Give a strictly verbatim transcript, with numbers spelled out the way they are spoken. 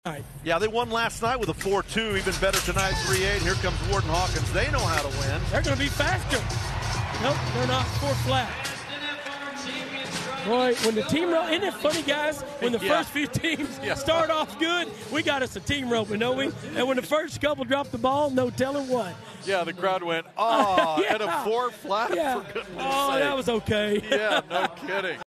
Yeah, they won last night with a four two, even better tonight, three eight. Here comes Warden Hawkins. They know how to win. They're going to be faster. Nope, they're not. Four flat. Boy, when the team rope, isn't it funny, guys? When the yeah. first few teams yeah. start off good, we got us a team roping, don't we? And when the first couple drop the ball, no telling what. Yeah, the crowd went, oh, yeah. at a four flat, yeah. for goodness Oh, sake. That was okay. Yeah, no kidding.